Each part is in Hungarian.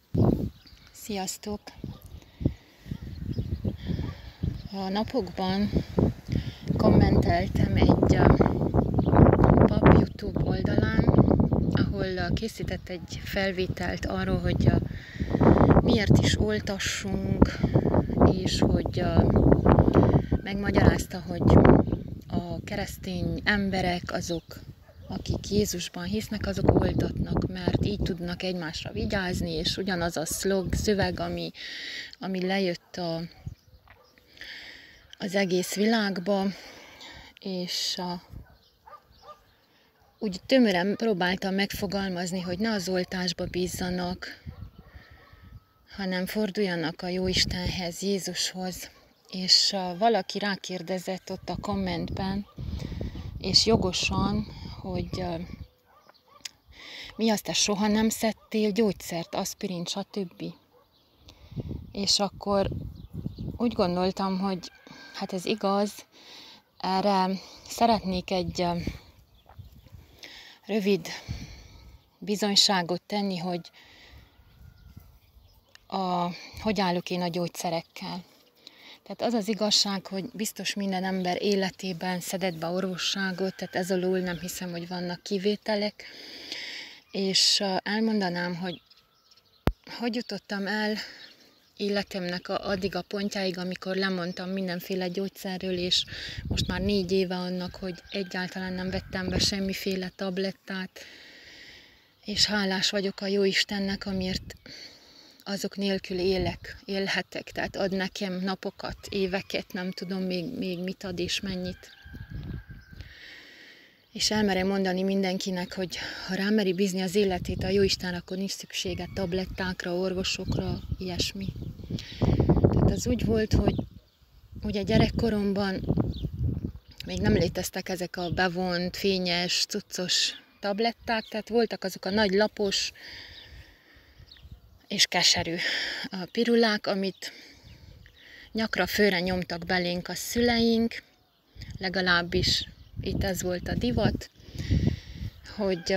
Sziasztok! A napokban kommenteltem egy pap YouTube oldalán, ahol készített egy felvételt arról, hogy miért is oltassunk, és hogy megmagyarázta, hogy a keresztény emberek, azok, akik Jézusban hisznek, azok oltatnak, mert így tudnak egymásra vigyázni, és ugyanaz a szöveg, ami lejött az egész világba, és úgy tömören próbáltam megfogalmazni, hogy ne az oltásba bízzanak, hanem forduljanak a Jóistenhez, Jézushoz. És valaki rákérdezett ott a kommentben, és jogosan, hogy mi azt, te soha nem szedtél gyógyszert, aspirint, stb. És akkor úgy gondoltam, hogy hát ez igaz, erre szeretnék egy rövid bizonyságot tenni, hogy hogy állok én a gyógyszerekkel. Tehát az az igazság, hogy biztos minden ember életében szedett be orvosságot, tehát ez alól nem hiszem, hogy vannak kivételek, és elmondanám, hogy jutottam el életemnek addig a pontjáig, amikor lemondtam mindenféle gyógyszerről, és most már 4 éve annak, hogy egyáltalán nem vettem be semmiféle tablettát, és hálás vagyok a Jóistennek, amiért azok nélkül élhetek, tehát ad nekem napokat, éveket, nem tudom még mit ad és mennyit. És elmerem mondani mindenkinek, hogy ha rámeri bízni az életét a Jóisten, akkor nincs szüksége tablettákra, orvosokra, ilyesmi. Tehát az úgy volt, hogy ugye gyerekkoromban még nem léteztek ezek a bevont, fényes, cuccos tabletták, tehát voltak azok a nagy lapos és keserű pirulák, amit nyakra főre nyomtak belénk a szüleink, legalábbis itt ez volt a divat, hogy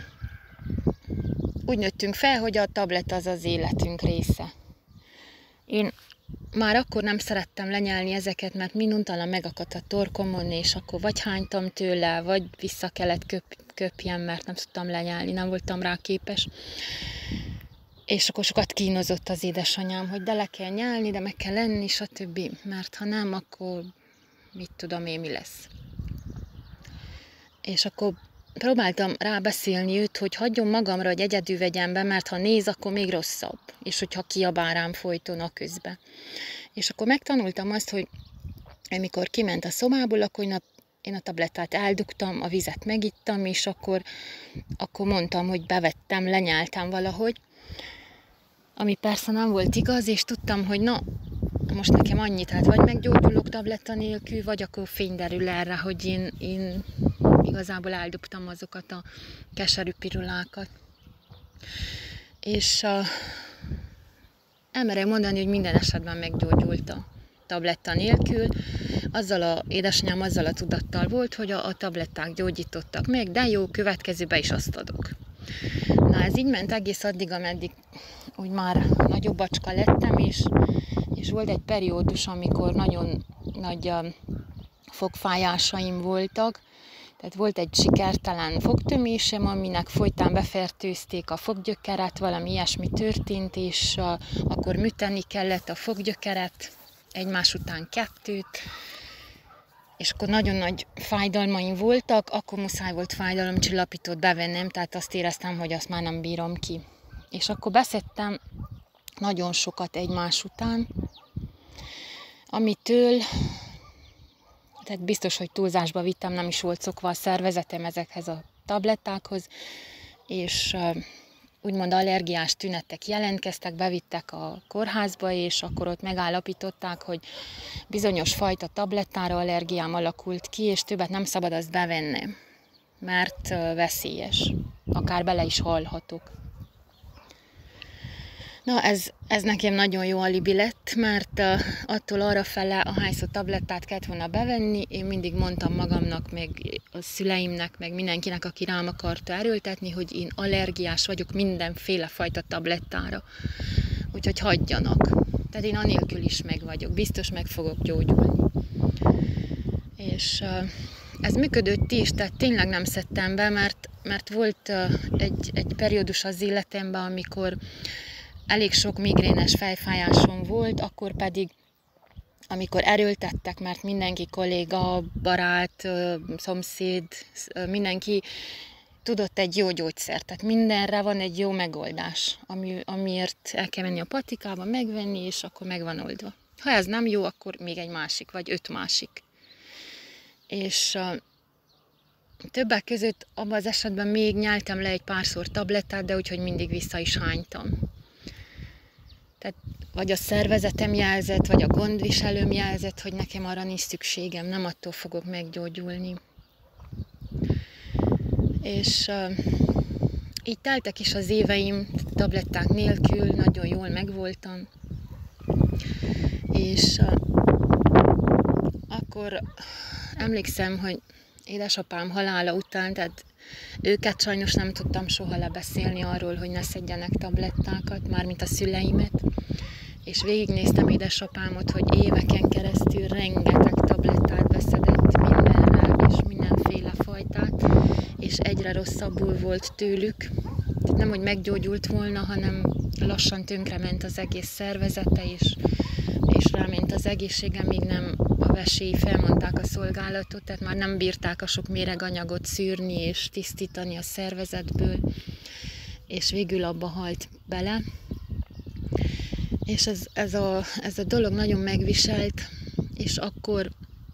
úgy nőttünk fel, hogy a tablet az az életünk része. Én már akkor nem szerettem lenyelni ezeket, mert minduntalan megakadt a torkomon, és akkor vagy hánytam tőle, vagy vissza kellett köpjem, mert nem tudtam lenyelni, nem voltam rá képes. És akkor sokat kínozott az édesanyám, hogy de le kell nyelni, de meg kell lenni, stb. Mert ha nem, akkor mit tudom én, mi lesz. És akkor próbáltam rábeszélni őt, hogy hagyjon magamra, hogy egyedül vegyem be, mert ha néz, akkor még rosszabb. És hogyha kiabál rám folyton a közbe. És akkor megtanultam azt, hogy amikor kiment a szobából, akkor én a tablettát eldugtam, a vizet megittam, és akkor mondtam, hogy bevettem, lenyeltem valahogy. Ami persze nem volt igaz, és tudtam, hogy na, most nekem annyit, hát vagy meggyógyulok tabletta nélkül, vagy akkor fény derül erre, hogy én igazából eldobtam azokat a keserű pirulákat. És elmerem mondani, hogy minden esetben meggyógyult a tabletta nélkül. Édesanyám azzal a tudattal volt, hogy a tabletták gyógyítottak meg, de jó, következőbe is azt adok. Na, ez így ment egész addig, ameddig úgy már nagyobb bacska lettem, és volt egy periódus, amikor nagyon nagy fogfájásaim voltak. Tehát volt egy sikertelen fogtömésem, aminek folytán befertőzték a foggyökeret, valami ilyesmi történt, és akkor műteni kellett a foggyökeret, egymás után 2, és akkor nagyon nagy fájdalmaim voltak, akkor muszáj volt fájdalomcsillapítót bevennem, tehát azt éreztem, hogy azt már nem bírom ki. És akkor beszedtem nagyon sokat egymás után, amitől, tehát biztos, hogy túlzásba vittem, nem is volt szokva a szervezetem ezekhez a tablettákhoz, és úgymond allergiás tünetek jelentkeztek, bevittek a kórházba, és akkor ott megállapították, hogy bizonyos fajta tablettára allergiám alakult ki, és többet nem szabad azt bevennem, mert veszélyes, akár bele is halhatok. Na, ez nekem nagyon jó alibi lett, mert attól arrafele, ahányszor tablettát kellett volna bevenni, én mindig mondtam magamnak, meg a szüleimnek, meg mindenkinek, aki rám akarta erőltetni, hogy én allergiás vagyok mindenféle fajta tablettára. Úgyhogy hagyjanak. Tehát én anélkül is meg vagyok, biztos meg fogok gyógyulni. És ez működött is, tehát tényleg nem szedtem be, mert volt egy periódus az életemben, amikor elég sok migrénes fejfájásom volt, akkor pedig, amikor erőltettek, mert mindenki, kolléga, barát, szomszéd, mindenki tudott egy jó gyógyszert. Tehát mindenre van egy jó megoldás, amiért el kell menni a patikába, megvenni, és akkor meg van oldva. Ha ez nem jó, akkor még egy másik, vagy 5 másik. És többek között abban az esetben még nyeltem le egy párszor tablettát, de úgyhogy mindig vissza is hánytam. Tehát vagy a szervezetem jelzett, vagy a gondviselőm jelzett, hogy nekem arra nincs szükségem, nem attól fogok meggyógyulni. És így teltek is az éveim tabletták nélkül, nagyon jól megvoltam. És akkor emlékszem, hogy édesapám halála után, tehát őket sajnos nem tudtam soha lebeszélni arról, hogy ne szedjenek tablettákat, mármint a szüleimet. És végignéztem édesapámot, hogy éveken keresztül rengeteg tablettát beszedett mindenre, és mindenféle fajtát, és egyre rosszabbul volt tőlük. Tehát nem, hogy meggyógyult volna, hanem lassan tönkrement az egész szervezete, és ráment az egészsége, míg nem a vesélyi felmondták a szolgálatot, tehát már nem bírták a sok méreganyagot szűrni és tisztítani a szervezetből, és végül abba halt bele. És ez a dolog nagyon megviselt, és akkor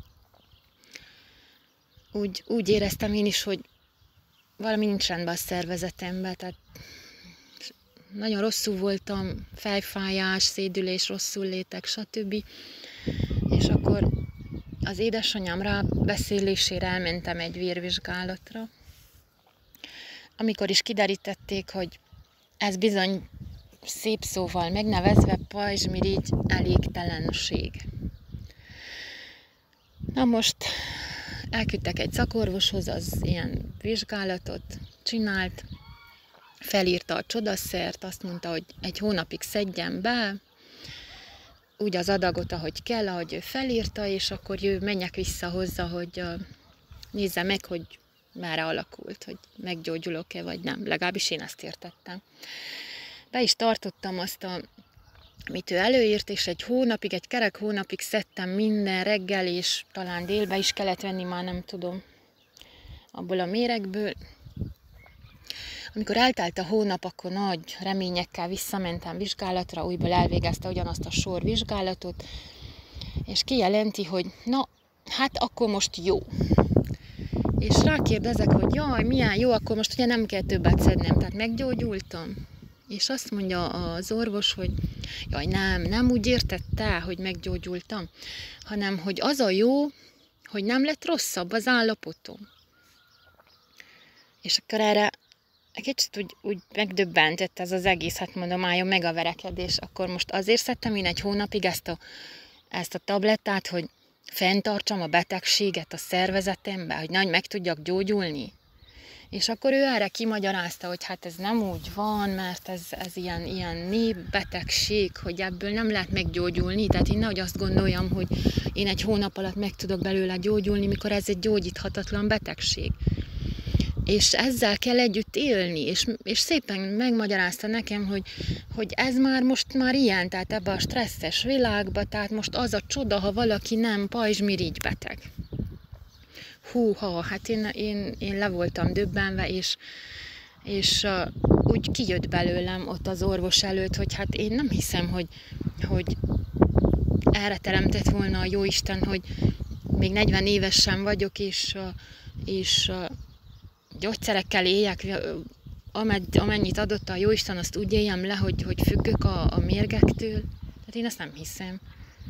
úgy éreztem én is, hogy valami nincs rendben a szervezetemben, tehát nagyon rosszul voltam, fejfájás, szédülés, rosszul létek, stb. És akkor az édesanyám rábeszélésére elmentem egy vérvizsgálatra, amikor is kiderítették, hogy ez bizony szép szóval megnevezve pajzsmirigy elégtelenség. Na most elküldtek egy szakorvoshoz, az ilyen vizsgálatot csinált, felírta a csodaszert, azt mondta, hogy 1 hónapig szedjem be, úgy az adagot, ahogy kell, ahogy ő felírta, és akkor menjek vissza hozzá, hogy nézze meg, hogy merre alakult, hogy meggyógyulok-e, vagy nem. Legalábbis én ezt értettem. Be is tartottam azt, amit ő előírt, és egy kerek hónapig szedtem minden reggel, és talán délbe is kellett venni, már nem tudom, abból a méregből. Amikor eltelt a hónap, akkor nagy reményekkel visszamentem vizsgálatra, újból elvégezte ugyanazt a sor vizsgálatot, és kijelenti, hogy na, hát akkor most jó. És rákérdezek, hogy jaj, milyen jó, akkor most ugye nem kell többet szednem, tehát meggyógyultam. És azt mondja az orvos, hogy jaj, nem úgy értette, hogy meggyógyultam, hanem hogy az a jó, hogy nem lett rosszabb az állapotom. És akkor erre egy kicsit úgy megdöbbentett ez az egész, hát mondom, álljon meg a verekedés. Akkor most azért szedtem én 1 hónapig ezt a tablettát, hogy fenntartsam a betegséget a szervezetembe, hogy nagy meg tudjak gyógyulni. És akkor ő erre kimagyarázta, hogy hát ez nem úgy van, mert ez ilyen népbetegség, hogy ebből nem lehet meggyógyulni. Tehát én nehogy azt gondoljam, hogy én 1 hónap alatt meg tudok belőle gyógyulni, mikor ez egy gyógyíthatatlan betegség. És ezzel kell együtt élni, és szépen megmagyarázta nekem, hogy ez most már ilyen, tehát ebben a stresszes világban, tehát most az a csoda, ha valaki nem pajzsmirigy beteg. Húha, hát én le voltam döbbenve, és úgy kijött belőlem ott az orvos előtt, hogy hát én nem hiszem, hogy erre teremtett volna a Jóisten, hogy még 40 éves sem vagyok, és gyógyszerekkel éljek, amennyit adott a Jóisten, azt úgy éljem le, hogy függök a mérgektől. Tehát én ezt nem hiszem.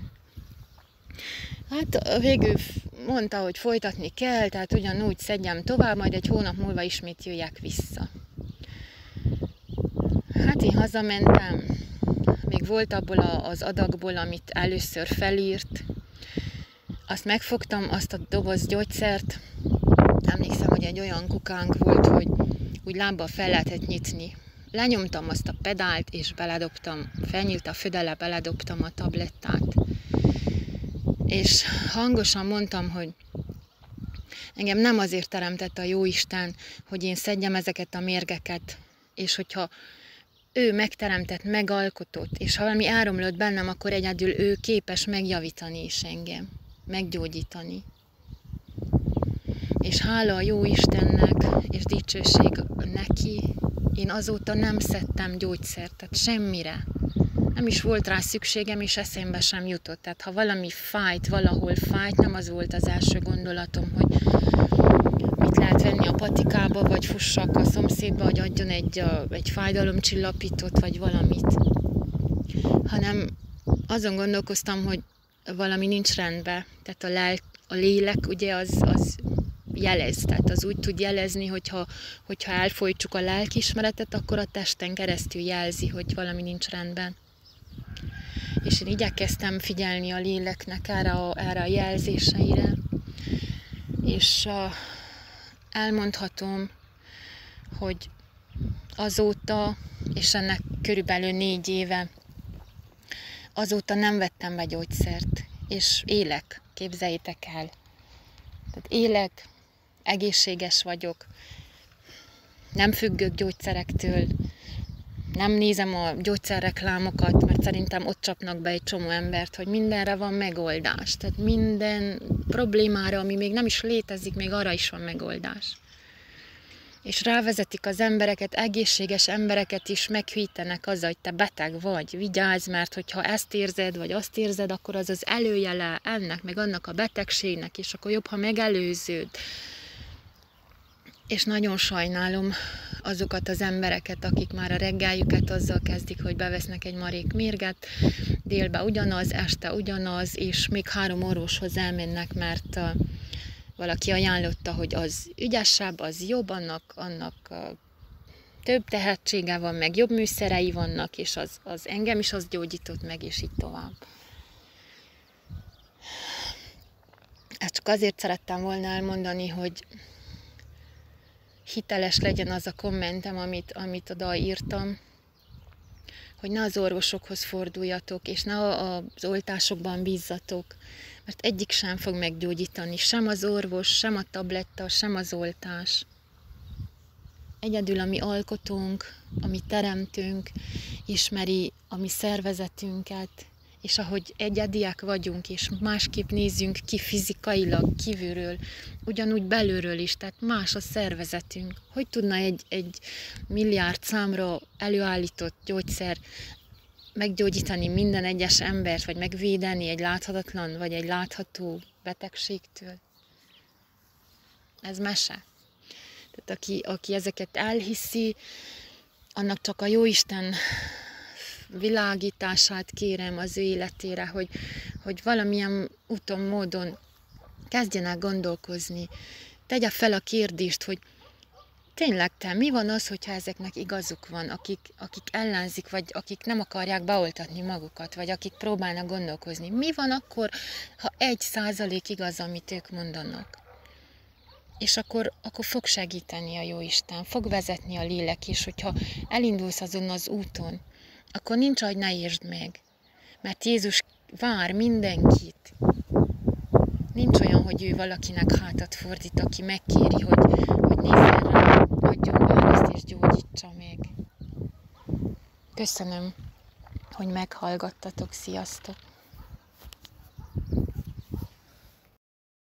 Hát végül mondta, hogy folytatni kell, tehát ugyanúgy szedjem tovább, majd 1 hónap múlva ismét jöjjek vissza. Hát én hazamentem, még volt abból az adagból, amit először felírt. Azt megfogtam, azt a doboz gyógyszert. Emlékszem, hogy egy olyan kukánk volt, hogy úgy lábbal fel lehetett nyitni. Lenyomtam azt a pedált, és beledobtam, felnyílt a födele, beledobtam a tablettát. És hangosan mondtam, hogy engem nem azért teremtett a Jóisten, hogy én szedjem ezeket a mérgeket, és hogyha ő megteremtett, megalkotott, és ha valami elromlott bennem, akkor egyedül ő képes megjavítani is engem, meggyógyítani. És hála a Jóistennek, és dicsőség neki, én azóta nem szedtem gyógyszert, tehát semmire. Nem is volt rá szükségem, és eszembe sem jutott. Tehát ha valami fájt, valahol fájt, nem az volt az első gondolatom, hogy mit lehet venni a patikába, vagy fussak a szomszédba, hogy adjon egy fájdalomcsillapítót, vagy valamit. Hanem azon gondolkoztam, hogy valami nincs rendben. Tehát a lélek ugye az jelez, tehát az úgy tud jelezni, hogyha elfolytsuk a lelkiismeretet, akkor a testen keresztül jelzi, hogy valami nincs rendben. És én igyekeztem figyelni a léleknek erre a jelzéseire, és elmondhatom, hogy azóta, és ennek körülbelül 4 éve, azóta nem vettem be gyógyszert, és élek, képzeljétek el. Tehát élek, egészséges vagyok, nem függök gyógyszerektől, nem nézem a gyógyszerreklámokat, mert szerintem ott csapnak be egy csomó embert, hogy mindenre van megoldás. Tehát minden problémára, ami még nem is létezik, még arra is van megoldás. És rávezetik az embereket, egészséges embereket is meghűítenek azzal, hogy te beteg vagy, vigyázz, mert hogyha ezt érzed, vagy azt érzed, akkor az az előjele ennek, meg annak a betegségnek, és akkor jobb, ha megelőződ. És nagyon sajnálom azokat az embereket, akik már a reggeljüket azzal kezdik, hogy bevesznek egy marék mérget, délben ugyanaz, este ugyanaz, és még 3 orvoshoz elmennek, mert valaki ajánlotta, hogy az ügyesebb, az jobb, annak több tehetsége van, meg jobb műszerei vannak, és az engem is az gyógyított meg, és így tovább. Ezt csak azért szerettem volna elmondani, hogy hiteles legyen az a kommentem, amit oda írtam, hogy ne az orvosokhoz forduljatok, és ne az oltásokban bízzatok, mert egyik sem fog meggyógyítani, sem az orvos, sem a tabletta, sem az oltás. Egyedül a mi alkotónk, a mi teremtőnk ismeri a mi szervezetünket, és ahogy egyediek vagyunk, és másképp nézzünk ki fizikailag, kívülről, ugyanúgy belülről is, tehát más a szervezetünk. Hogy tudna egy milliárd számra előállított gyógyszer meggyógyítani minden egyes embert, vagy megvédeni egy láthatatlan, vagy egy látható betegségtől? Ez mese. Tehát aki ezeket elhiszi, annak csak a Jóisten világítását kérem az ő életére, hogy valamilyen úton, módon kezdjenek gondolkozni. Tegye fel a kérdést, hogy tényleg mi van az, hogyha ezeknek igazuk van, akik ellenzik, vagy akik nem akarják beoltatni magukat, vagy akik próbálnak gondolkozni. Mi van akkor, ha 1% igaz, amit ők mondanak? És akkor fog segíteni a Jóisten, fog vezetni a lélek is, hogyha elindulsz azon az úton, akkor nincs, hogy ne értsd meg. Mert Jézus vár mindenkit. Nincs olyan, hogy ő valakinek hátat fordít, aki megkéri, hogy nézzen rá, adjon választ és gyógyítsa meg. Köszönöm, hogy meghallgattatok. Sziasztok!